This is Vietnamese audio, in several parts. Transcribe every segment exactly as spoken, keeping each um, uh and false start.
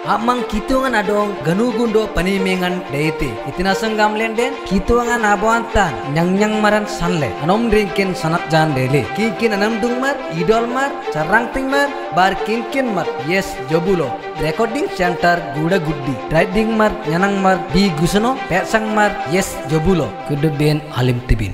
amang kitungan adong ganu gundo panimengan deite itina sanggam lenden kitungan abuantan nyang nyang maran sanle anom drinkin sanat jan dele kinkin anam dungmar idol mar charang tingmar bar kinkin mar yes jobulo recording center guda guddi trading mar nyanang mar bi gusono pet sang mar yes jobulo kudu ben alim tibin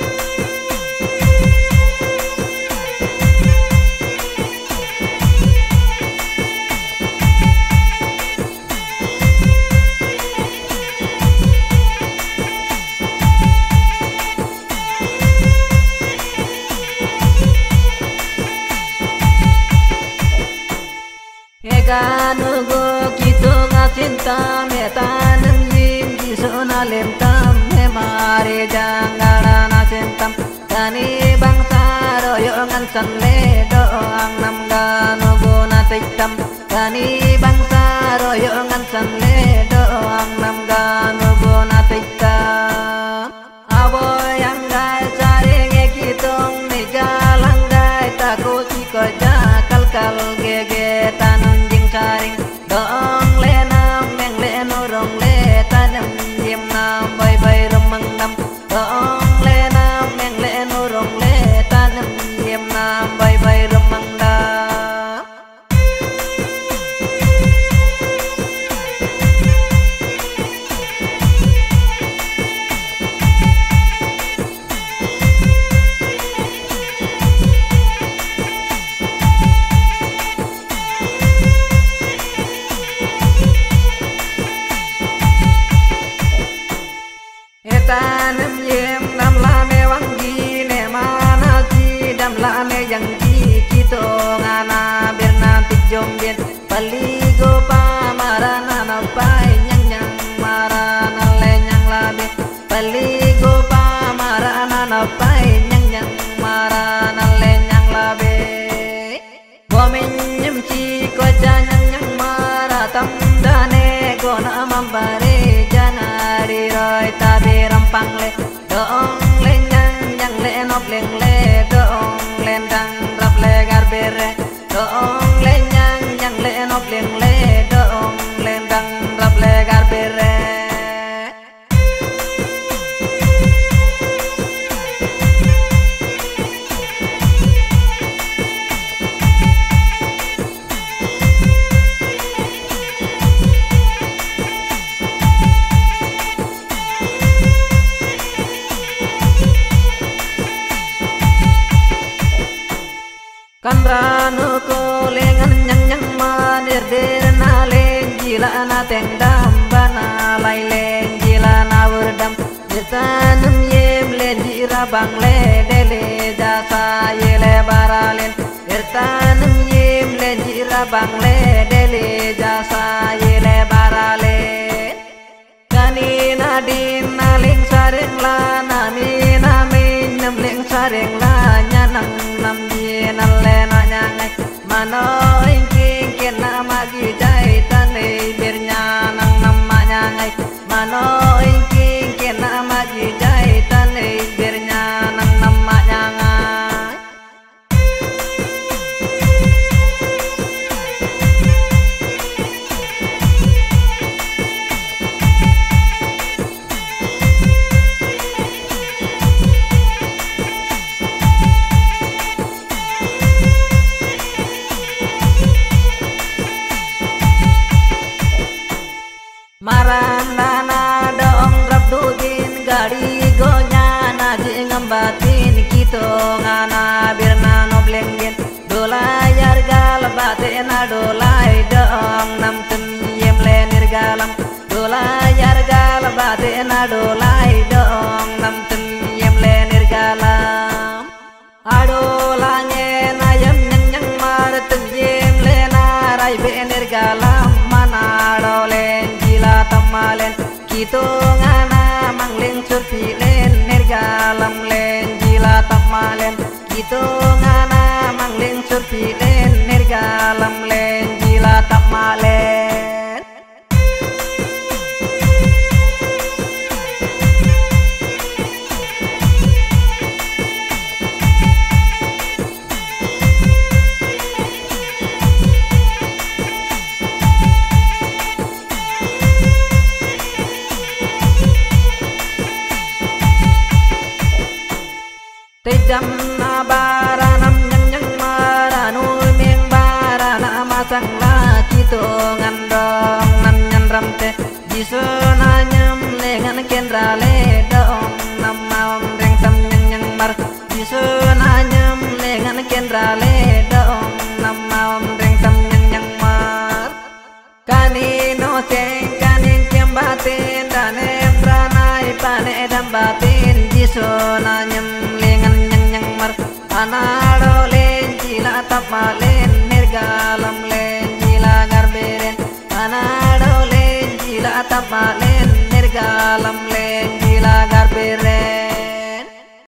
Ganugo kitunga cinta metanam yim kisuna lemtam he mare janggara na cintam kani bangsa royongan sanle doang nam ganugo na tiktam kani bangsa royongan sanle doang nam ganugo na tiktam aboy anggai saring kitung nigalang gai takut ikoja kal kal gege tanun saring doong le nam meng le norong le tanam yem nam bay bay remang nam doong le nam meng le norong le tanam yem nam bay bay remang nam tanam yem nam la ne wangi ne mana si dam la ne yang ki kito ngana birna tijom bien pali go pa marana na pai nyang nyang marana le nyang la be pali go pa marana na pai nyang nyang marana le nyang la be bo min nyam chi ko ja nyang nyang mara tam dane go na mambare janari roi tabe rampang le doong le nyang nyang le nop leng le doong len dang rap le garbere doong le nyang nyang le nop leng le doong len dang rap le garbere Kandranu ko lengan nyang nyang manir der na len jila na tengdam bana lai len jila na wurdam jetanum yem len jira bang le dele jasa yele baralen jetanum yem len jira bang le dele jasa yele baralen kani na din na ling sareng la na mi na mi nam ling sareng la nyanang nam na le na nyangai mano ingking kena magi jai tane birnya nang nama nyangai mano ingking kena magi jai tane birnya nang nama nyangai marana dong rap dudin gari gonya na jingam batin kito ngana birna noblengin dolayar gal batena dolai dong nam tem yem lenir galam dolayar gal batena dolai dong nam tem yem lenir galam adolange na yem nyang nyang mar tem yem lena rai benir galam mana dolen tamalen kito ngana mangling surpi len nergalam len jila tamalen kito ngana mangling surpi len nergalam len jila tamalen sang la kito ngandong nam nyan ramte jiso na nyam le ngan kendra le dong nam maom reng tam nyang nyang mar jiso na nyam le ngan kendra le dong nam maom reng tam nyang nyang mar kani no teng kani kem batin danem ranai pane dam batin jiso na nyam le ngan nyang nyang mar anaro le jila tap male